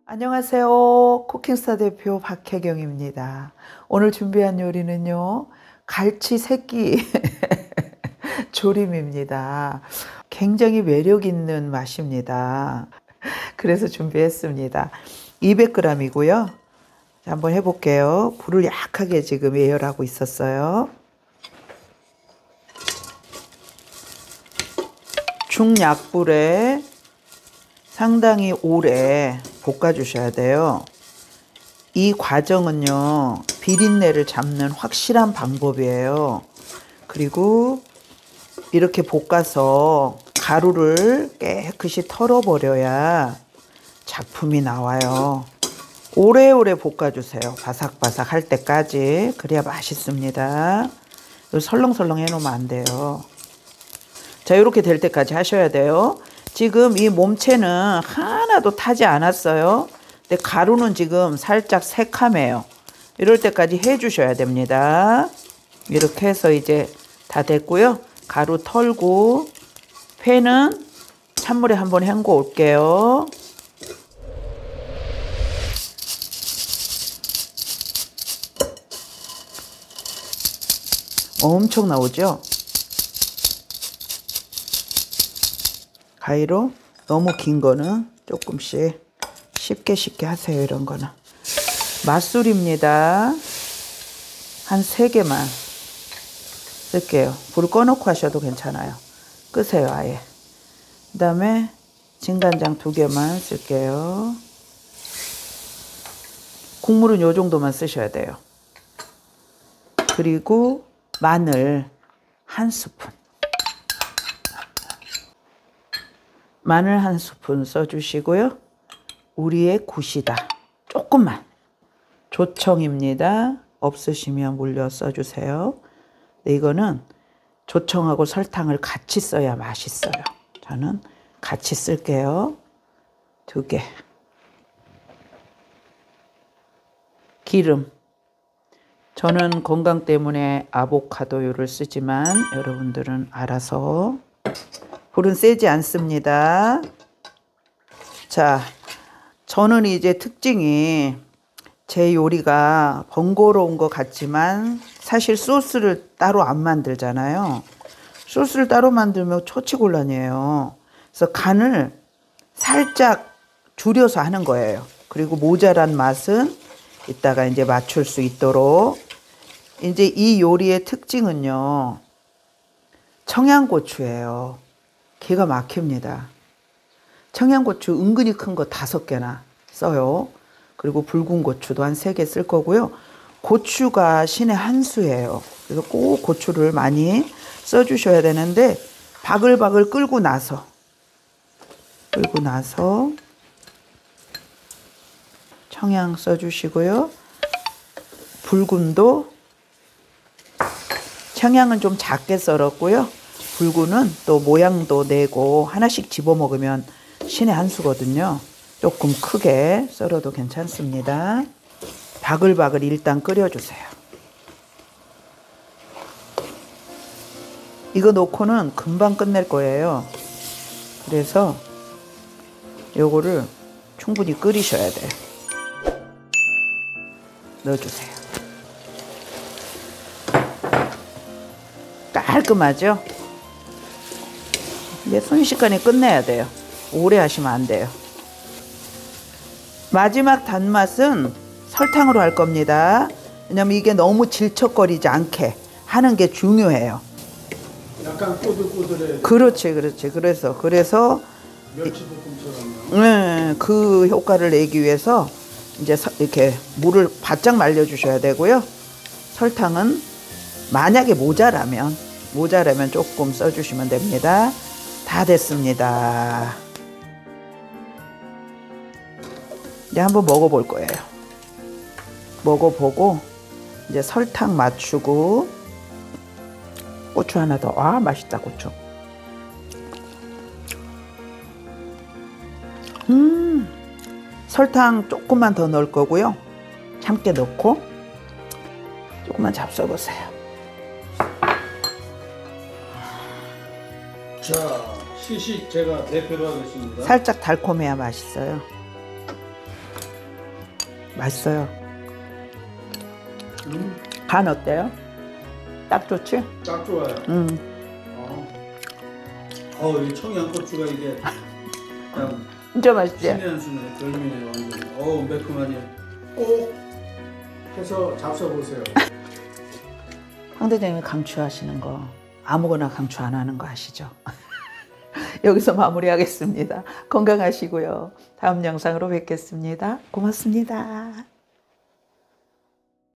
안녕하세요. 쿠킹스타 대표 박혜경입니다. 오늘 준비한 요리는요, 갈치 새끼 조림입니다. 굉장히 매력 있는 맛입니다. 그래서 준비했습니다. 200g이고요. 한번 해볼게요. 불을 약하게 지금 예열하고 있었어요. 중약불에 상당히 오래 볶아주셔야 돼요. 이 과정은요, 비린내를 잡는 확실한 방법이에요. 그리고 이렇게 볶아서 가루를 깨끗이 털어버려야 작품이 나와요. 오래오래 볶아주세요. 바삭바삭 할 때까지. 그래야 맛있습니다. 설렁설렁 해놓으면 안 돼요. 자, 이렇게 될 때까지 하셔야 돼요. 지금 이 몸체는 하나도 타지 않았어요. 근데 가루는 지금 살짝 새카매요. 이럴 때까지 해주셔야 됩니다. 이렇게 해서 이제 다 됐고요. 가루 털고 회는 찬물에 한번 헹궈 올게요. 엄청 나오죠? 가위로 너무 긴 거는 조금씩 쉽게 하세요. 이런 거는 맛술입니다. 한 3개만 쓸게요. 불 꺼놓고 하셔도 괜찮아요. 끄세요. 아예. 그 다음에 진간장 2개만 쓸게요. 국물은 요 정도만 쓰셔야 돼요. 그리고 마늘 1스푼. 마늘 1스푼 써주시고요. 우리의 굿이다. 조금만. 조청입니다. 없으시면 물려 써주세요. 근데 이거는 조청하고 설탕을 같이 써야 맛있어요. 저는 같이 쓸게요. 2개. 기름. 저는 건강 때문에 아보카도유를 쓰지만 여러분들은 알아서. 불은 세지 않습니다. 자, 저는 이제 특징이 제 요리가 번거로운 것 같지만 사실 소스를 따로 안 만들잖아요. 소스를 따로 만들면 처치곤란이에요. 그래서 간을 살짝 줄여서 하는 거예요. 그리고 모자란 맛은 이따가 이제 맞출 수 있도록. 이제 이 요리의 특징은요, 청양고추예요. 기가 막힙니다. 청양고추 은근히 큰 거 5개나 써요. 그리고 붉은 고추도 한 3개 쓸 거고요. 고추가 신의 한 수예요. 그래서 꼭 고추를 많이 써주셔야 되는데 바글바글 끓고 나서 청양 써주시고요. 붉은도 청양은 좀 작게 썰었고요. 붉은은 또 모양도 내고 하나씩 집어 먹으면 신의 한 수거든요. 조금 크게 썰어도 괜찮습니다. 바글바글 일단 끓여주세요. 이거 놓고는 금방 끝낼 거예요. 그래서 요거를 충분히 끓이셔야 돼요. 넣어주세요. 깔끔하죠? 이제 순식간에 끝내야 돼요. 오래 하시면 안 돼요. 마지막 단맛은 설탕으로 할 겁니다. 왜냐면 이게 너무 질척거리지 않게 하는 게 중요해요. 약간 꼬들꼬들해. 그렇지. 그래서 멸치볶음처럼요. 네, 그 효과를 내기 위해서 이제 이렇게 물을 바짝 말려 주셔야 되고요. 설탕은 만약에 모자라면 조금 써주시면 됩니다. 다 됐습니다. 이제 한번 먹어볼 거예요. 먹어보고 이제 설탕 맞추고 고추 하나 더. 아, 맛있다. 고추. 설탕 조금만 더 넣을 거고요. 참깨 넣고 조금만 잡숴보세요. 자, 시식 제가 대표로 하겠습니다. 살짝 달콤해야 맛있어요. 맛있어요. 간 어때요? 딱 좋지? 딱 좋아요. 이 청양고추가 이게 그냥 진짜 맛있지? 신의 한 수네. 별미네 완전. 매콤하니 꼭 해서 잡숴보세요. 황 대장님이 강추하시는 거 아무거나 강추 안 하는 거 아시죠? 여기서 마무리하겠습니다. 건강하시고요. 다음 영상으로 뵙겠습니다. 고맙습니다.